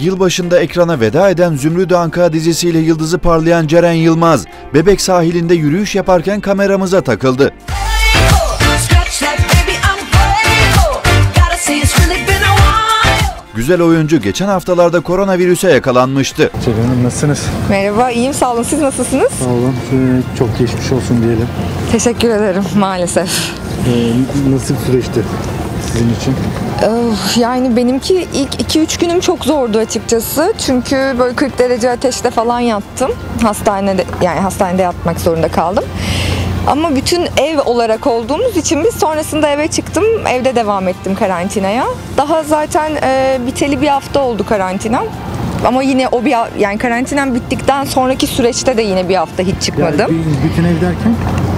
Yılbaşında ekrana veda eden Zümrüt Anka dizisiyle yıldızı parlayan Ceren Yılmaz, Bebek sahilinde yürüyüş yaparken kameramıza takıldı. Güzel oyuncu geçen haftalarda koronavirüse yakalanmıştı. Ceren Hanım nasılsınız? Merhaba, iyiyim sağ olun. Siz nasılsınız? Sağ olun. Çok geçmiş olsun diyelim. Teşekkür ederim maalesef. Nasıl bir süreçti sizin için? Yani benimki ilk 2-3 günüm çok zordu açıkçası. Çünkü böyle 40 derece ateşte falan yattım. Hastanede yatmak zorunda kaldım. Ama bütün ev olarak olduğumuz için biz sonrasında eve çıktım. Evde devam ettim karantinaya. Daha zaten biteli bir hafta oldu karantinam. Ama yine yani karantinam bittikten sonraki süreçte de yine bir hafta hiç çıkmadım. Yani bütün ev derken?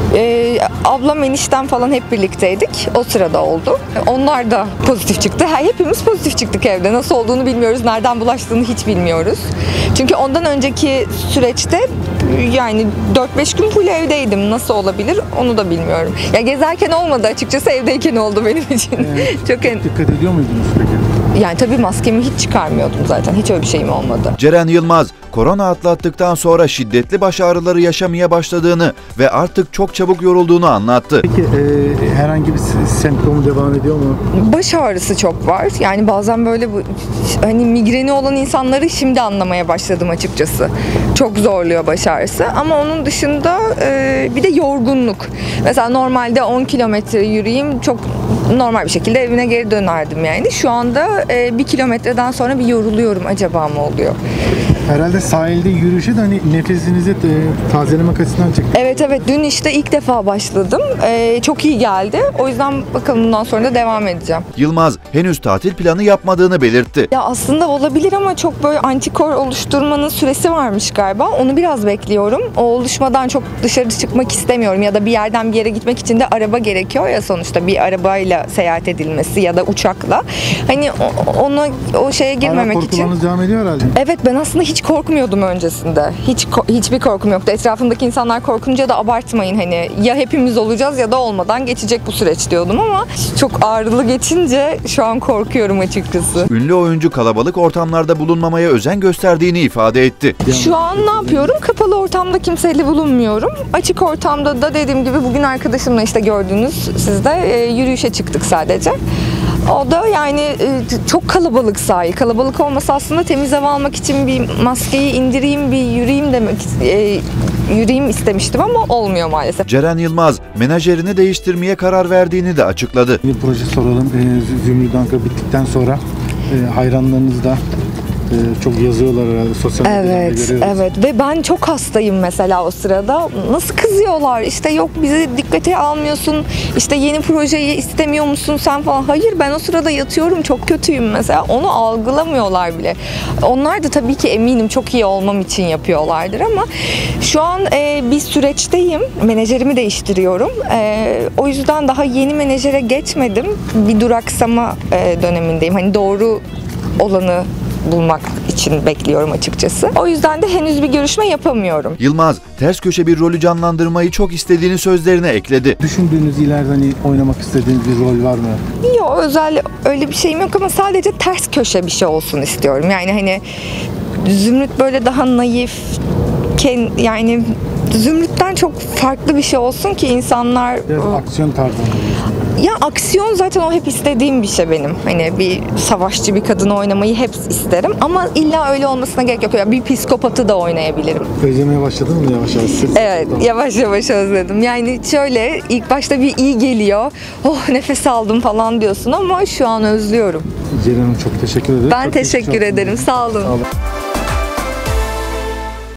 Ablam, eniştem falan hep birlikteydik. O sırada oldu. Onlar da pozitif çıktı. Hepimiz pozitif çıktık evde. Nasıl olduğunu bilmiyoruz. Nereden bulaştığını hiç bilmiyoruz. Çünkü ondan önceki süreçte yani 4-5 gün full evdeydim. Nasıl olabilir onu da bilmiyorum. Ya gezerken olmadı açıkçası, evdeyken oldu benim için. Çok dikkat ediyor muydunuz peki? Yani tabii maskemi hiç çıkarmıyordum zaten. Hiç öyle bir şeyim olmadı. Ceren Yılmaz, korona atlattıktan sonra şiddetli baş ağrıları yaşamaya başladığını ve artık çok çabuk yorulduğunu anlattı. Peki herhangi bir semptomu devam ediyor mu? Baş ağrısı çok var. Yani bazen böyle hani migreni olan insanları şimdi anlamaya başladım açıkçası. Çok zorluyor baş ağrısı. Ama onun dışında bir de yorgunluk. Mesela normalde 10 kilometre yürüyeyim, çok normal bir şekilde evine geri dönerdim yani. Şu anda 1 kilometreden sonra bir yoruluyorum, acaba mı oluyor? Herhalde sahilde yürüyüşe de hani nefesinizi tazelemek açısından çıktı. Evet, dün işte ilk defa başladım. Çok iyi geldi. O yüzden bakalım bundan sonra da devam edeceğim. Yılmaz henüz tatil planı yapmadığını belirtti. Ya aslında olabilir ama çok böyle antikor oluşturmanın süresi varmış galiba. Onu biraz bekliyorum. O oluşmadan çok dışarı çıkmak istemiyorum. Ya da bir yerden bir yere gitmek için de araba gerekiyor ya, sonuçta bir arabayla seyahat edilmesi ya da uçakla. Hani o şeye girmemek için. Korkularınız devam ediyor herhalde. Evet, ben aslında hiç korkmuyordum öncesinde. Hiçbir korkum yoktu. Etrafımdaki insanlar korkunca da abartmayın, hani ya hepimiz olacağız ya da olmadan geçecek bu süreç diyordum ama çok ağrılı geçince şu an korkuyorum açıkçası. Ünlü oyuncu kalabalık ortamlarda bulunmamaya özen gösterdiğini ifade etti. Şu an ne yapıyorum? Kapalı ortamda kimseyle bulunmuyorum. Açık ortamda da dediğim gibi bugün arkadaşımla işte gördüğünüz siz de yürüyüşe çıktık sadece. O da yani çok kalabalık sahil. Kalabalık olması aslında temiz hava almak için bir maskeyi indireyim, bir yürüyeyim istemiştim ama olmuyor maalesef. Ceren Yılmaz menajerini değiştirmeye karar verdiğini de açıkladı. Bir proje soralım. Zümrüt Anka bittikten sonra hayranlarınız da çok yazıyorlar herhalde sosyal medyada görüyoruz. Evet ve ben çok hastayım mesela o sırada. Nasıl kızıyorlar, işte yok bizi dikkate almıyorsun, işte yeni projeyi istemiyor musun sen falan. Hayır, ben o sırada yatıyorum, çok kötüyüm mesela. Onu algılamıyorlar bile. Onlar da tabii ki eminim çok iyi olmam için yapıyorlardır ama şu an bir süreçteyim. Menajerimi değiştiriyorum. O yüzden daha yeni menajere geçmedim. Bir duraksama dönemindeyim. Hani doğru olanı bulmak için bekliyorum açıkçası. O yüzden de henüz bir görüşme yapamıyorum. Yılmaz, ters köşe bir rolü canlandırmayı çok istediğini sözlerine ekledi. Düşündüğünüz ileride hani oynamak istediğiniz bir rol var mı? Yok, öyle bir şeyim yok ama sadece ters köşe bir şey olsun istiyorum. Yani hani Zümrüt böyle daha naif, yani Zümrüt'ten çok farklı bir şey olsun ki insanlar... Biraz aksiyon tarzında. Ya aksiyon zaten o hep istediğim bir şey benim. Hani bir savaşçı bir kadını oynamayı hep isterim. Ama illa öyle olmasına gerek yok. Yani bir psikopatı da oynayabilirim. Özlemeye başladın mı yavaş yavaş? Evet, yavaş yavaş özledim. Yani şöyle ilk başta bir iyi geliyor. Oh, nefes aldım falan diyorsun ama şu an özlüyorum. Ceren Hanım çok teşekkür ederim. Ben teşekkür ederim. Sağ olun. Sağ olun.